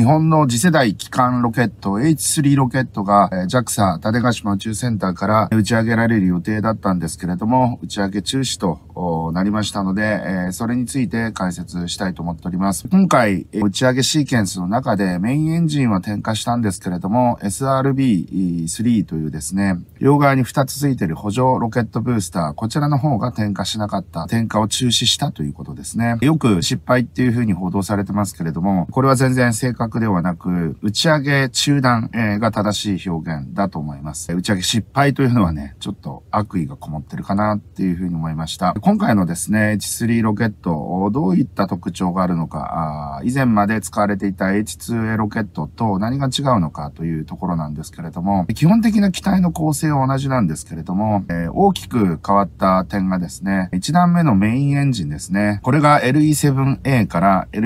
本の次世代基幹ロケット H3 ロケットが JAXA 種子島宇宙センターから打ち上げられる予定だったんですけれども、打ち上げ中止となりましたので、それについて解説したいと思っております。今回、打ち上げシーケンスの中でメインエンジンは点火したんですけれども、SRB3 というですね、両側に2つついている補助ロケットブースター、こちらの方が点火しなかった、点火を中止したということですね。よく失敗っていう風に報道されてますけれども、これは全然正確ではなく、打ち上げ中断が正しい表現だと思います。打ち上げ失敗というのはね、ちょっと悪意がこもってるかなっていう風に思いました。今回のですね、H3 ロケット、どういった特徴があるのか、以前まで使われていた H2A ロケットと何が違うのかというところなんですけれども、基本的な機体の構成は同じなんですけれども、大きく変わった点がですね、1段目のメインエンジンですね。これが LE7A から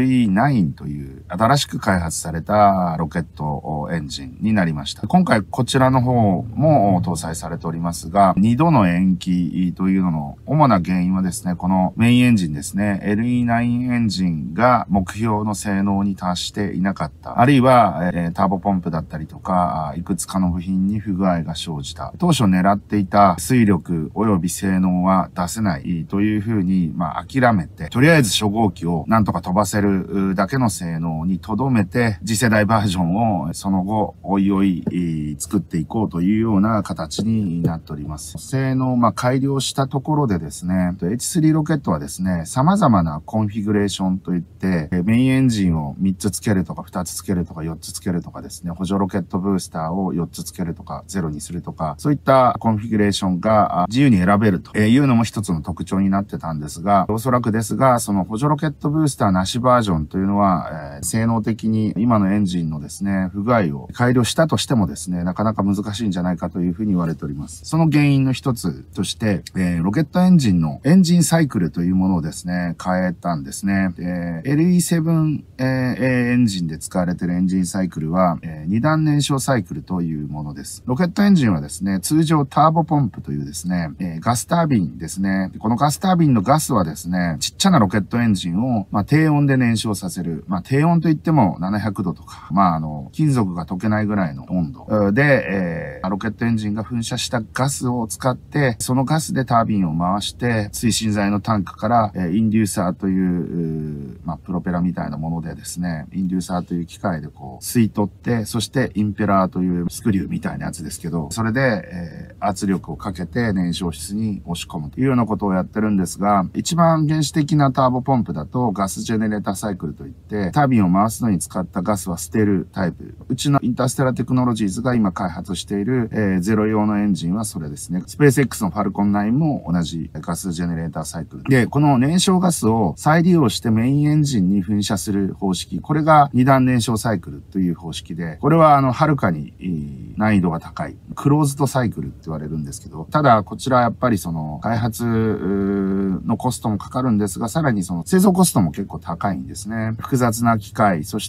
LE9 という新しく開発されたロケットエンジンになりました。今回こちらの方も搭載されておりますが、2度の延期というのの主な原因はですね、このメインエンジンですね、LE9 エンジンが目標の性能に達していなかった。あるいは、ターボポンプだったりとか、いくつかの部品に不具合が生じた。当初狙っていた推力及び性能は出せないというふうに、諦めて、とりあえず初号機をなんとか飛ばせるだけの性能に留めて、次世代バージョンをその後、おいおい作っていこうというような形になっております。性能を改良したところでですね、H3 ロケットはですね、様々なコンフィグレーションといって、メインエンジンを3つつけるとか2つつけるとか4つつけるとかですね、補助ロケットブースターを4つつけるとか0にするとか、そういったコンフィグレーションが自由に選べるというのも一つの特徴になってたんですが、おそらくですが、その補助ロケットブースターなしバージョンというのは、性能的に今のエンジンのですね、不具合を改良したとしてもですね、なかなか難しいんじゃないかというふうに言われております。その原因の一つとして、ロケットエンジンのエンジンサイクルというものをですね、変えたんですね。LE7A エンジンで使われているエンジンサイクルは、2段燃焼サイクルというものです。ロケットエンジンはですね、通常ターボポンプというですね、ガスタービンですね。このガスタービンのガスはですね、ちっちゃなロケットエンジンを、低温で燃焼させる。低温といっても700度とか、金属が溶けないぐらいの温度で、ロケットエンジンが噴射したガスを使って、そのガスでタービンを回して、推進剤のタンクから、インデューサーという、プロペラみたいなものでですね、インデューサーという機械で吸い取って、そしてインペラーというスクリューみたいなやつですけど、それで、圧力をかけて燃焼室に押し込むというようなことをやってるんですが、一番原始的なターボポンプだとガスジェネレーターサイクルといって、タービンを回すのに使ったガスは捨てるタイプ。うちのインターステラテクノロジーズが今開発している、ゼロ用のエンジンはそれですね。スペース X のファルコン9も同じガスジェネレーターサイクル。で、この燃焼ガスを再利用してメインエンジンに噴射する方式。これが二段燃焼サイクルという方式で、これははるかに難易度が高い。クローズドサイクルって言われるんですけど、ただこちらやっぱりその開発のコストもかかるんですが、さらにその製造コストも結構高いんですね。複雑な機械、そして、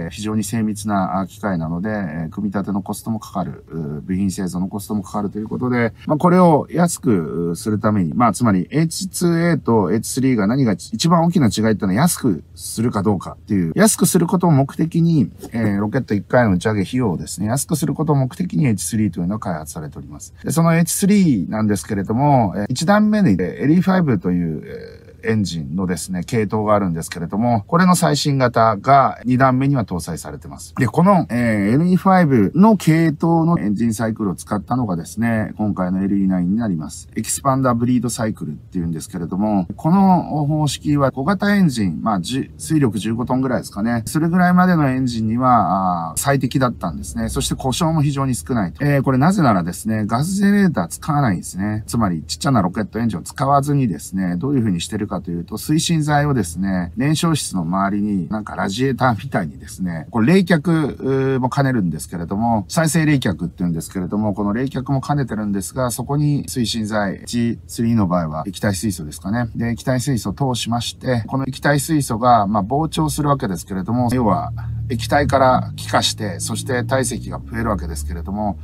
非常に精密な機械なので、組み立てのコストもかかる。部品製造のコストもかかるということで、これを安くするために、つまり H2A と H3 が何が一番大きな違いっていうのは安くするかどうかっていう、安くすることを目的に、ロケット1回の打ち上げ費用をですね、安くすることを目的に H3 というのが開発されております。で、その H3 なんですけれども、1段目に LE5 という、エンジンのですね、系統があるんですけれども、これの最新型が2段目には搭載されてます。で、この、LE5 の系統のエンジンサイクルを使ったのがですね、今回の LE9 になります。エキスパンダーブリードサイクルっていうんですけれども、この方式は小型エンジン、推力15トンぐらいですかね。それぐらいまでのエンジンには最適だったんですね。そして故障も非常に少ないと。これなぜならですね、ガスジェネレーター使わないんですね。つまりちっちゃなロケットエンジンを使わずにですね、どういう風にしてるかというと、推進剤をですね、燃焼室の周りになんかラジエーターみたいにですね、これ冷却も兼ねるんですけれども、再生冷却って言うんですけれども、この冷却も兼ねてるんですが、そこに推進剤、H3 の場合は液体水素ですかね。で、液体水素を通しまして、この液体水素が膨張するわけですけれども、要は液体から気化して、そして体積が増えるわけですけれども、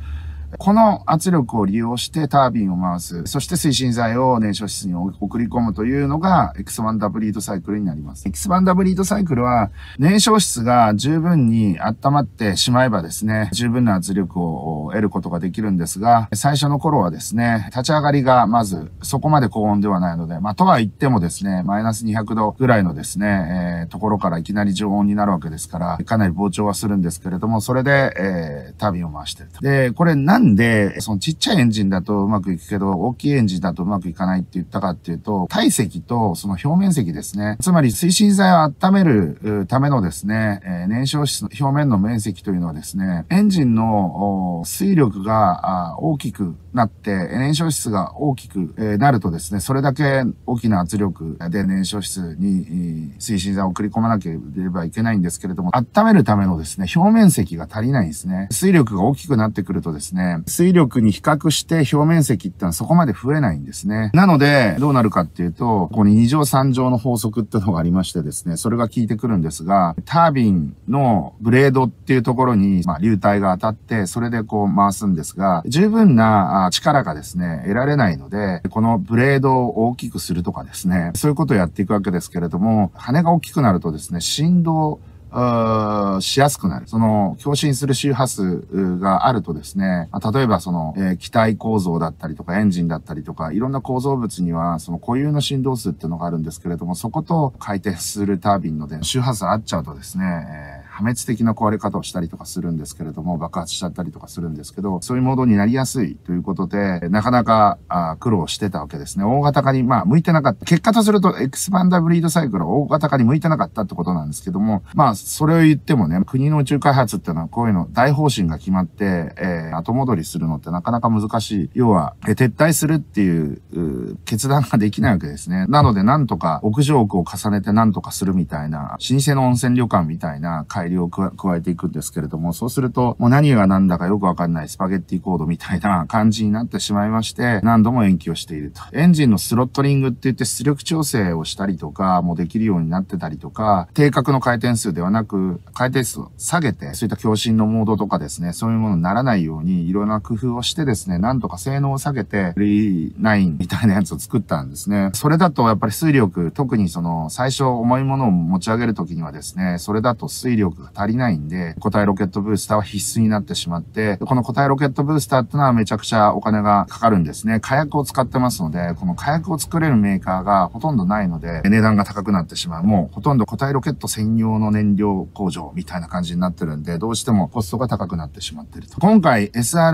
この圧力を利用してタービンを回す。そして推進剤を燃焼室に送り込むというのがエクスパンダブルヒートサイクルになります。エクスパンダブルヒートサイクルは燃焼室が十分に温まってしまえばですね、十分な圧力を得ることができるんですが、最初の頃はですね、立ち上がりがまずそこまで高温ではないので、とは言ってもですね、マイナス200度ぐらいのですね、ところからいきなり常温になるわけですから、かなり膨張はするんですけれども、それで、タービンを回していると。で、これなんで、そのちっちゃいエンジンだとうまくいくけど、大きいエンジンだとうまくいかないって言ったかっていうと、体積とその表面積ですね。つまり推進剤を温めるためのですね、燃焼室の表面の面積というのはですね、エンジンの推力が大きくなって、燃焼室が大きくなるとですね、それだけ大きな圧力で燃焼室に推進剤を送り込まなければいけないんですけれども、温めるためのですね、表面積が足りないんですね。推力が大きくなってくるとですね、推力に比較して表面積ってのはそこまで増えないんですね。なので、どうなるかっていうと、ここに2乗3乗の法則ってのがありましてですね、それが効いてくるんですが、タービンのブレードっていうところに、流体が当たって、それでこう回すんですが、十分な力がですね、得られないので、このブレードを大きくするとかですね、そういうことをやっていくわけですけれども、羽が大きくなるとですね、振動しやすくなる。その、共振する周波数があるとですね、例えばその、機体構造だったりとかエンジンだったりとか、いろんな構造物には、その固有の振動数っていうのがあるんですけれども、そこと回転するタービンので周波数合っちゃうとですね、破滅的な壊れ方をしたりとかするんですけれども、爆発しちゃったりとかするんですけど、そういうモードになりやすいということで、なかなか苦労してたわけですね。大型化に向いてなかった。結果とすると、エクスパンダブルヒートサイクルは大型化に向いてなかったってことなんですけども、それを言ってもね、国の宇宙開発っていうのはこういうの大方針が決まって、後戻りするのってなかなか難しい。要は、撤退するっていう決断ができないわけですね。なので、なんとか屋上奥を重ねてなんとかするみたいな、老舗の温泉旅館みたいな改良を加えていくんですけれども、そうすると、もう何が何だかよくわかんないスパゲッティコードみたいな感じになってしまいまして、何度も延期をしていると。エンジンのスロットリングって言って出力調整をしたりとか、もうできるようになってたりとか、定格の回転数ではなく、回転数を下げて、そういった共振のモードとかですね、そういうものにならないように、いろんな工夫をしてですね、なんとか性能を下げて、9みたいなやつを作ったんですね。それだとやっぱり推力、特にその、最初重いものを持ち上げるときにはですね、それだと推力が足りないんで、固体ロケットブースターは必須になってしまって、この固体ロケットブースターってのはめちゃくちゃお金がかかるんですね。火薬を使ってますので、この火薬を作れるメーカーがほとんどないので、値段が高くなってしまう。もうほとんど固体ロケット専用の燃料工場みたいな感じになってるんで、どうしてもコストが高くなってしまっていると。今回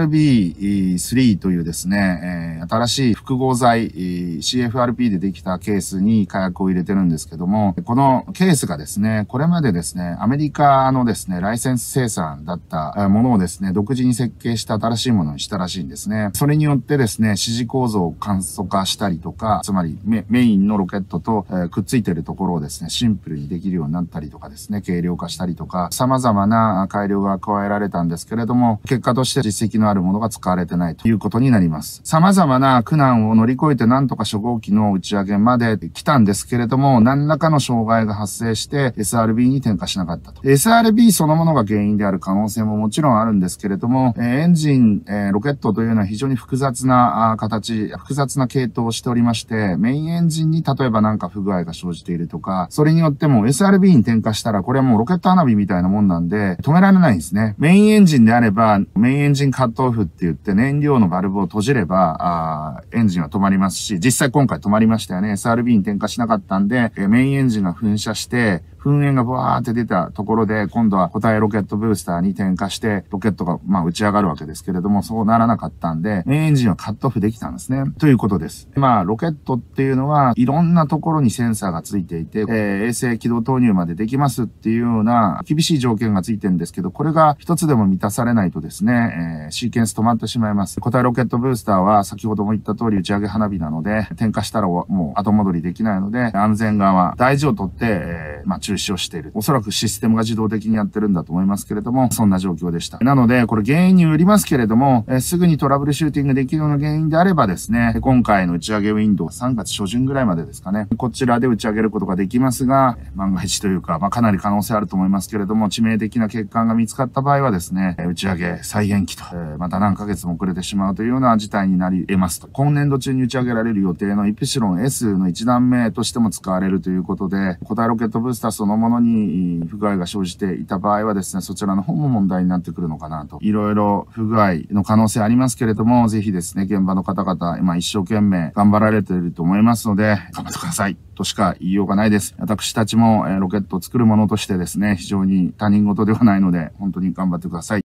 SRB3 というですね、新しい複合材、CFRP でできたケースに火薬を入れてるんですけども、このケースがですね、これまでですね、アメリカのですね、ライセンス生産だったものをですね、独自に設計した新しいものにしたらしいんですね。それによってですね、指示構造を簡素化したりとか、つまりメインのロケットと、くっついているところをですね、シンプルにできるようになったりとかですね、軽量化したりとか、様々な改良が加えられたんですけれども、結果として実績のあるものが使われてないということになります。様々な苦難を乗り越えてなんとか初号機の打ち上げまで来たんですけれども、何らかの障害が発生して SRB に転化しなかったと。SRB そのものが原因である可能性ももちろんあるんですけれども、エンジン、ロケットというのは非常に複雑な形、複雑な系統をしておりまして、メインエンジンに例えばなんか不具合が生じているとか、それによっても SRB に転化したらこれはもうロケット花火みたいなもんなんで止められないんですね。メインエンジンであれば、メインエンジンカットオフって言って燃料のバルブを閉じれば、エンジンは止まりますし、実際今回止まりましたよね。SRB に転化しなかったんで、メインエンジンが噴射して、噴煙がブワーって出たところで、今度は固体ロケットブースターに点火して、ロケットが打ち上がるわけですけれども、そうならなかったんで、メインエンジンはカットオフできたんですね。ということです。ロケットっていうのは、いろんなところにセンサーがついていて、衛星軌道投入までできますっていうような厳しい条件がついてるんですけど、これが一つでも満たされないとですね、シーケンス止まってしまいます。固体ロケットブースターは先ほども言った通り打ち上げ花火なので、点火したらもう後戻りできないので、安全側、大事をとって、中止をしている。おそらくシステムが自動的にやってるんだと思いますけれども、そんな状況でした。なので、これ原因によりますけれども、すぐにトラブルシューティングできるような原因であればですね、今回の打ち上げウィンドウ3月初旬ぐらいまでですかね、こちらで打ち上げることができますが、万が一というか、かなり可能性あると思いますけれども、致命的な欠陥が見つかった場合はですね、打ち上げ再延期と、また何ヶ月も遅れてしまうというような事態になり得ますと。今年度中に打ち上げられる予定のイプシロン S の1段目としても使われるということで、固体ロケットブースターそのものに不具合が生じていた場合はですね、そちらの方も問題になってくるのかなと。いろいろ不具合の可能性ありますけれども、ぜひですね、現場の方々、今一生懸命頑張られていると思いますので、頑張ってくださいとしか言いようがないです。私たちもロケットを作るものとしてですね、非常に他人事ではないので、本当に頑張ってください。